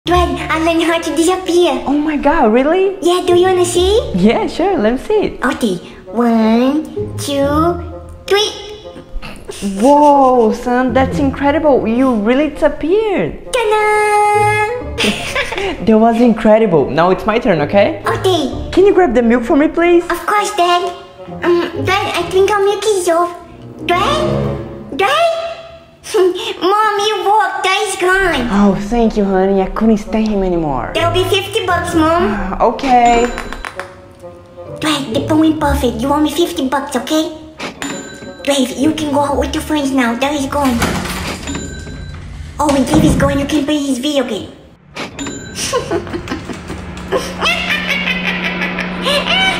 Dwayne, I learned how to disappear. Oh my god, really? Yeah, do you wanna see? Yeah, sure, let me see it. Okay, 1, 2, 3. Whoa, son, that's incredible. You really disappeared. Ta-da! That was incredible. Now it's my turn, okay? Okay, Can you grab the milk for me, please? of course, Dad. Dad, I think our milk is off. Dad? Dad? Mom, you walked. Dad's gone. Oh, thank you, honey. I couldn't stand him anymore. That'll be $50, Mom. Okay. Dad, the point perfect. You owe me $50, okay? Dave, you can go out with your friends now. Dad is gone. Oh, when Dave is gone, you can play his video game.